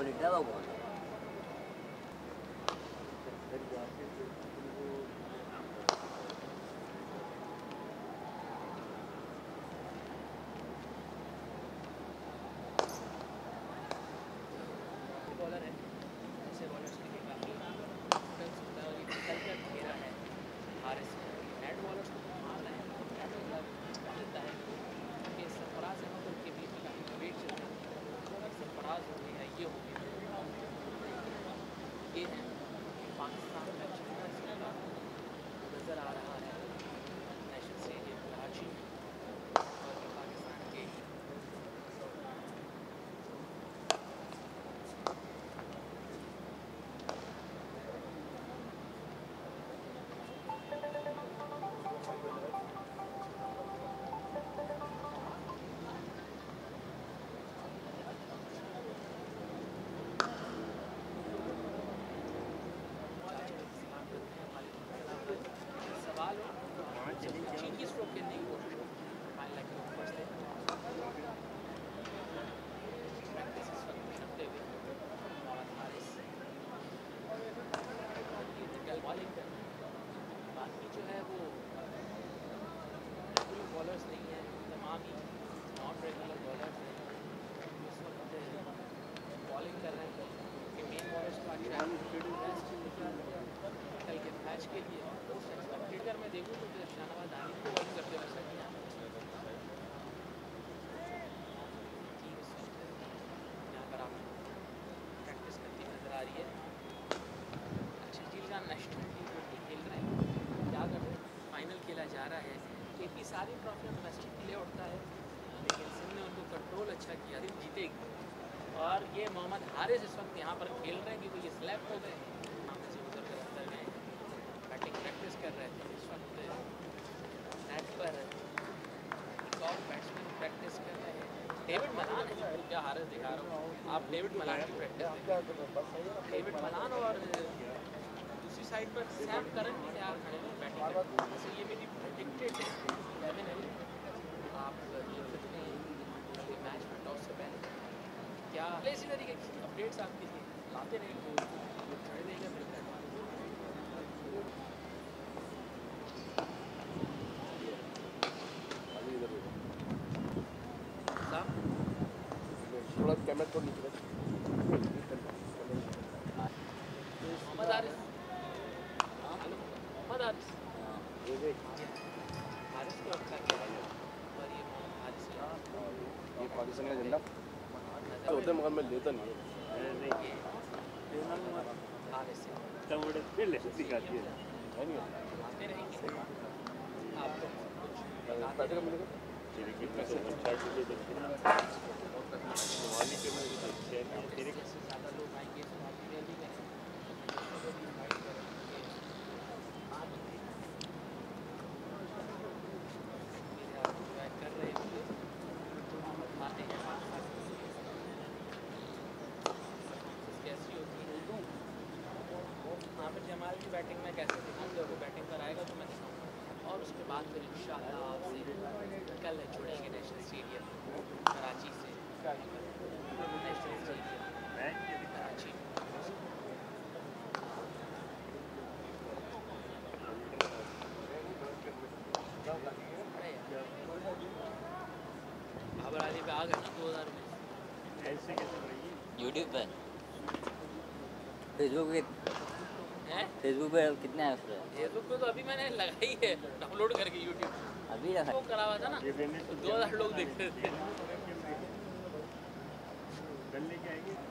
बैठा हुआ कौन बॉलर है, ऐसे बॉलर्स के लिए काफ़ी सकता है और ये निकल कर घेरा है हारिस। नेट बॉलर्स को मार रहे हैं, नेट मतलब मिलता है कि सरफराज अहमद उनके बीच में काफ़ी डिबेट चल रही है। सरफराज हो गया, ये हो गया, ये है पाकिस्तान का झंडा नज़र आ रहा है नेशनल स्टेडियम कराची में और ये पाकिस्तान के चीनी स्ट्रोक खेलने की कोशिश प्रैक्टिस इस वक्त करते हुए मोहम्मद हारिस बॉलिंग कर बाकी जो है वो रेगुलर बॉलर्स नहीं है, तमाम ही नॉन रेगुलर बॉलर्स हैं इस वक्त बॉलिंग कर रहे हैं कि मेन बॉलर्स का कल के मैच के लिए क्रिकेटर में देखूँ तो शाहनवाज हारिस को बॉलिंग करते हुए ऐसा किया यहाँ पर आप प्रैक्टिस करती नज़र आ रही है। अच्छा झील का नेशनल T20 खेल रहे हैं, क्या कर रहे हैं, फाइनल खेला जा रहा है। केपी सारी ट्रॉफी डोमेस्टिक प्ले उठता है लेकिन सिंध ने उनको कंट्रोल अच्छा किया, सिंध जीतेगी। और ये मोहम्मद हारिस इस वक्त यहाँ पर खेल रहे हैं क्योंकि ये स्लैप हो गए, सामने से उधर कर अंदर गए, बैटिंग प्रैक्टिस कर रहे थे। इस वक्त नेट पर एक और बैट्समैन प्रैक्टिस कर रहे हैं, डेविड मलान है। क्या हारिस दिखा रहा हूँ, आप डेविड मलान की प्रैक्टिस देखें। डेविड मलान और दूसरी साइड पर सैम करन भी तैयार खड़े हैं बैटिंग करने। तो ये मेरी प्रेडिक्टेड 11 है, आप देख सकते हैं मैच में टॉस से पहले क्या इसी तरीके की अपडेट्स आपके लिए लाते रहेंगे तो खड़े रहेंगे मिलकर। थोड़ा कैमरा तो नीचे मोहम्मद हारिस, हेलो मोहम्मद हारिस, हारिस को अच्छा किया और ये मोहम्मद हारिस ये पाकिस्तान का झंडा होता है मगर मैं लेता नहीं हारिस से आते रहेंगे आप लोग पैसे का मिलेगा ज़्यादा लोग आएंगे तो आप भी भी करें कर रहे होंगे आते हैं कैसी होती है यहाँ पर जमाल की बैटिंग में कैसे दिखाऊंगा, वो बैटिंग पर आएगा तो मैं दिखाऊंगा और उसके बाद फिर इंशाअल्लाह आपसे कल जुड़ेंगे नेशनल स्टेडियम कराची से, नेशनल स्टेडियम कराची। बाबर अली पे आ गए 2000 में यूट्यूब पे, फेसबुक पे हैं, फेसबुक पे कितने हैं उसमें? फेसबुक पे तो अभी मैंने लगाई है डाउनलोड करके यूट्यूब अभी रखा वो करा हुआ था ना, तो 2000 लोग देखते थे।